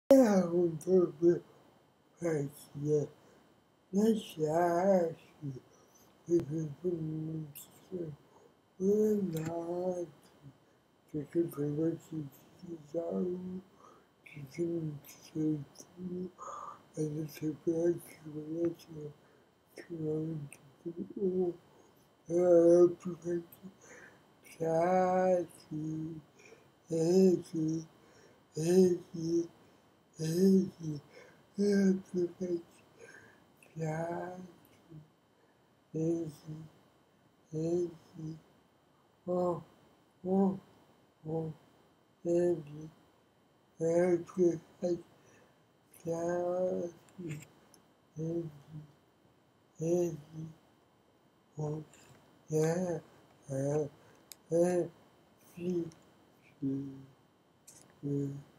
Autoritaria lasciarsi le comunicazioni perché prima ci utilizzarono, ci conoscevano, adesso però ci volessero sicuramente più piatti, esi, esi, esi, piatti, esi, esi, oh, oh, oh, esi, piatti, esi, esi, oh, yeah, sì, sì, sì.